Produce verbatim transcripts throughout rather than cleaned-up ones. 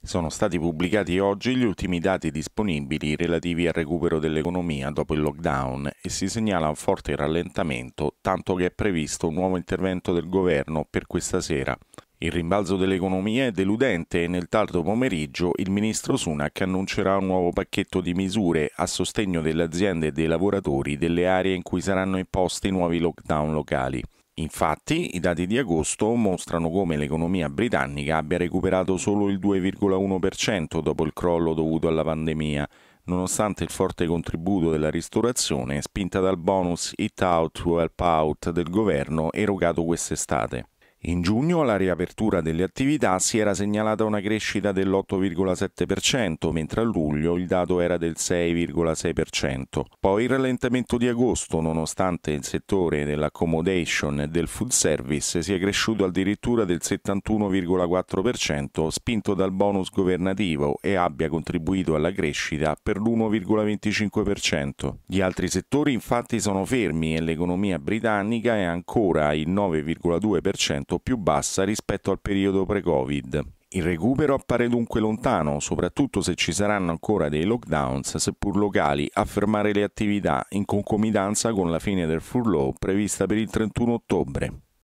Sono stati pubblicati oggi gli ultimi dati disponibili relativi al recupero dell'economia dopo il lockdown e si segnala un forte rallentamento, tanto che è previsto un nuovo intervento del governo per questa sera. Il rimbalzo dell'economia è deludente e nel tardo pomeriggio il ministro Sunak annuncerà un nuovo pacchetto di misure a sostegno delle aziende e dei lavoratori delle aree in cui saranno imposti nuovi lockdown locali. Infatti, i dati di agosto mostrano come l'economia britannica abbia recuperato solo il due virgola uno per cento dopo il crollo dovuto alla pandemia, nonostante il forte contributo della ristorazione spinta dal bonus Eat Out to Help Out del governo erogato quest'estate. In giugno alla riapertura delle attività si era segnalata una crescita dell'otto virgola sette per cento, mentre a luglio il dato era del sei virgola sei per cento. Poi il rallentamento di agosto, nonostante il settore dell'accommodation e del food service sia cresciuto addirittura del settantuno virgola quattro per cento, spinto dal bonus governativo e abbia contribuito alla crescita per l'uno virgola venticinque per cento. Gli altri settori infatti sono fermi e l'economia britannica è ancora il nove virgola due per cento più bassa rispetto al periodo pre-Covid. Il recupero appare dunque lontano, soprattutto se ci saranno ancora dei lockdowns, seppur locali, a fermare le attività in concomitanza con la fine del furlough prevista per il trentuno ottobre.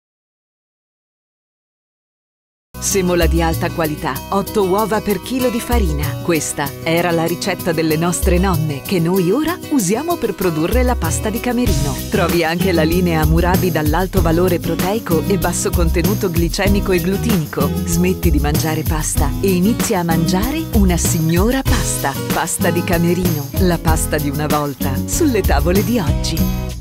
Semola di alta qualità, otto uova per chilo di farina. Questa era la ricetta delle nostre nonne, che noi ora usiamo per produrre la pasta di Camerino. Trovi anche la linea Murabi dall'alto valore proteico e basso contenuto glicemico e glutinico. Smetti di mangiare pasta e inizia a mangiare una signora pasta. Pasta di Camerino, la pasta di una volta, sulle tavole di oggi.